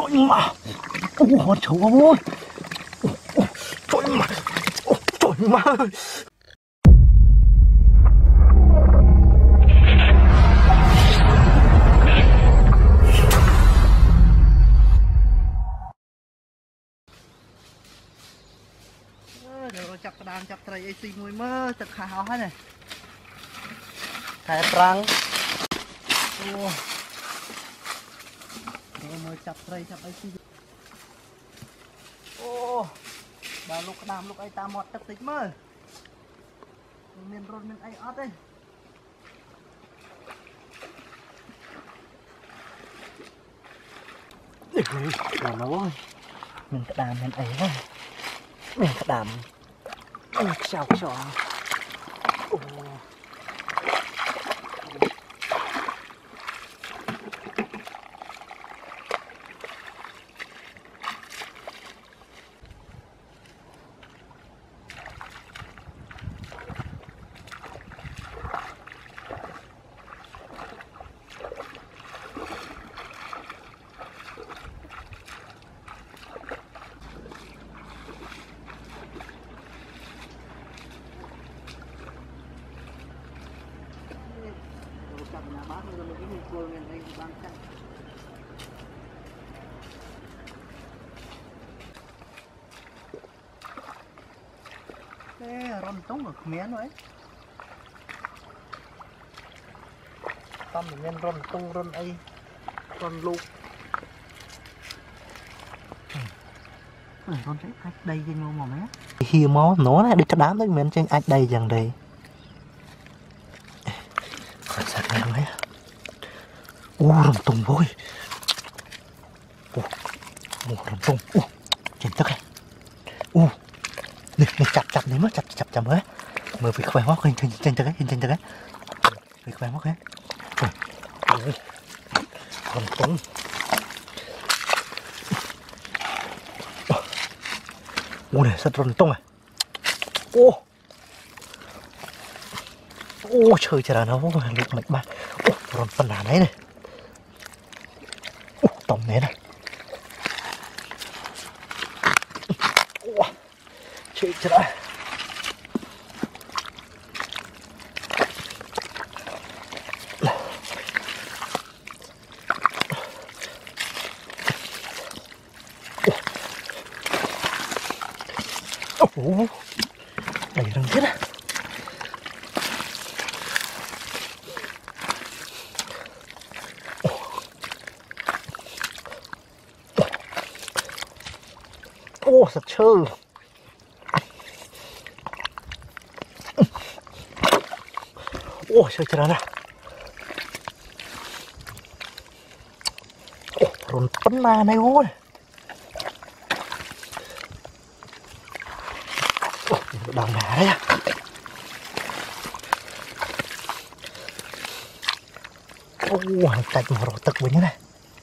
Trời mà. Ủa trời ơi. Trời mà. Trời mà. Rồi chặt đàn chặt trai AC mùi mơ thật khảo hết này. Khai trăng. Ủa. Rồi mới chặt trai chặt AC. Ồ. Bà lúc đàm lúc ấy ta mọt tất tích mơ. Mình rôn mình ấy ớt đây. Làm nó ơi. Mình cái đàm mình ấy thôi. Mình cái đàm. Chào chào. Ồ. Nhà bác rồi mình cái cô mình đây đang chặt. Thế rôn tung ở miếng rồi. Tâm mình nên rôn tung rôn ấy rôn lục. Rôn cái ách đây trên ngô mà mấy. Hi máu nó này đi cho đám tới miếng trên ách đây dần đây. Sạch này mấy. Rồng tung thôi. Rồng tung. Trên tức này. Nè chặt này mới chặt mới. Mở việc khỏe móc trên tức ấy, trên tức ấy. Việc khỏe móc ấy. Rồng tung. Này rất rồng tung à. Trời trời nó vô lục mạch ba. Rồng phần đá đấy này. Tổng này này. Chết chết đã. Đầy răng chết à. Sạch trơ. Trời trời nè. Rôn bắn na này ôi. Đằng nè đấy à. Tạch mà rổ tực với như này.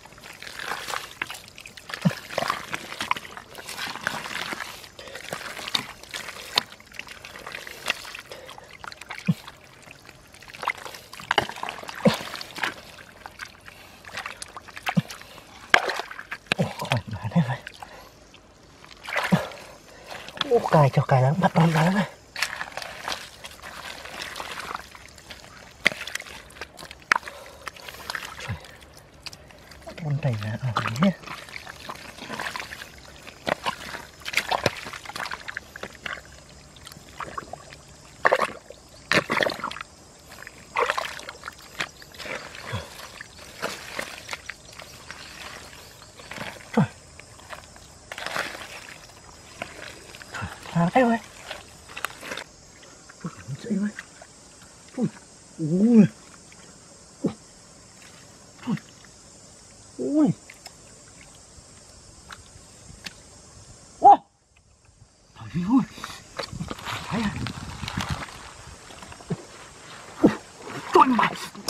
Cài cho cài đang bắt đón đó này. Con này là ở đấy. Cái rồi. Chạy rồi. Ui. Ui. Ui. Ô. Trời ơi. Thấy à. Trời mà.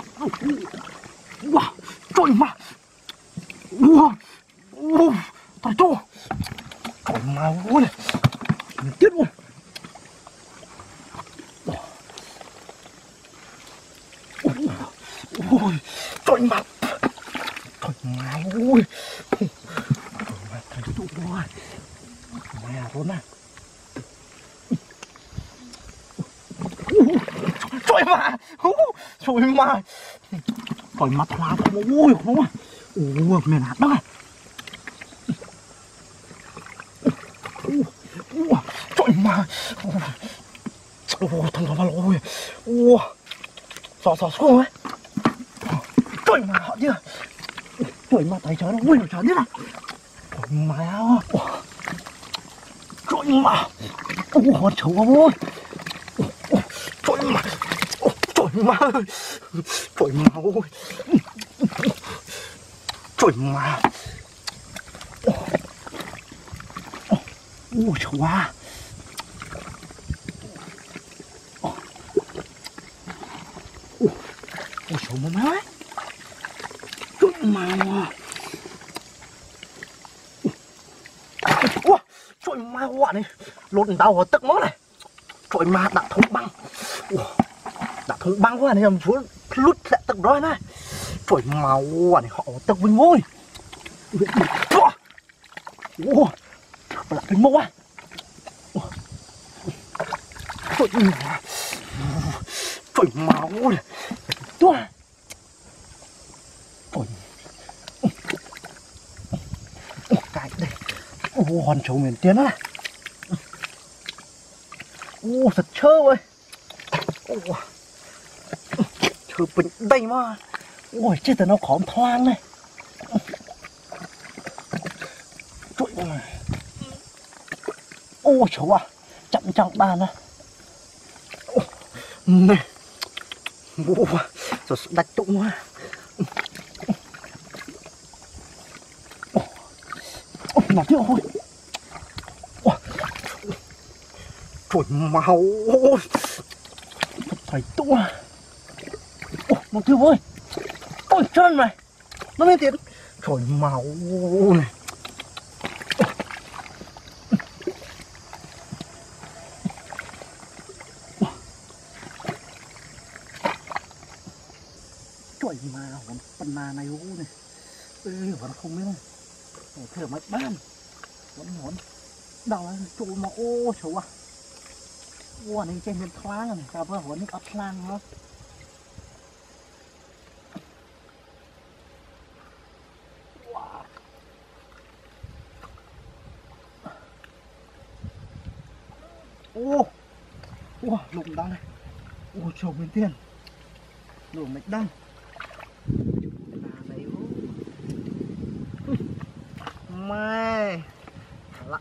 Wow. Trời mà. Wow. Wow. Trời cho. Trời mà ui. Chết luôn. Ôi trời mặt. Trời mà ui. tụt rồi mẹ luôn à trời mà trời mặt hoa không ôi không à ôi mẹ nạt đó trời mà ôi thằng nó vào ôi ôi sọ xuống ấy trời mà họ chưa trời mà thấy chó nó ui nó chó biết à trời mà trời mà ôi cháu ơi trời mà trời mà trời mà ôi trời mà ôi cháu à ôi cháu mà nói trời mà ôi trời mà quả này lột đau tức máu này trời mà đã thông băng quá này làm chúa lút lại tận đó này trời mà quả này họ tận vinh ngôi ôi lại vinh mô à trời mà ôi tua cái đây hòn trâu miền tiên á thật chơ ơi chơ bình đây mà ôi chết rồi nó khóm thoang này trời ơi ôi cháu à chậm chậm bàn à này rồi đặt tụng quá mà chưa ôi trời màu phải tụng à mà chưa ơi ôi chân này nó lên tiền trời màu này trời mà hồn phần này ô này ê vẫn không biết không thử mạch ban vẫn muốn đau trụ mà ô chú à ô này trên bên thoáng này cả với hồn ấp lang nó ô ô lụng đau này ô chồng bên tiền lụng mạch đăng mày lạ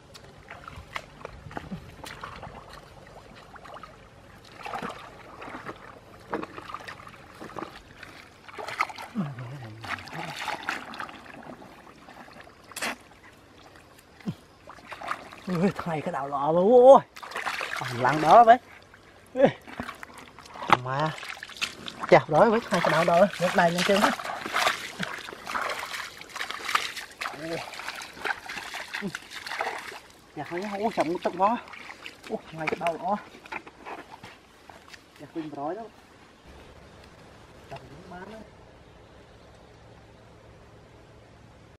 thầy cái đào lọ mà ôi lặng đó vậy mà chà đó với hai cái đào đó một này nhân chân hết dạ thấy ô sầm tóc nó ô ngoài cái đầu đó dạ quên rồi đó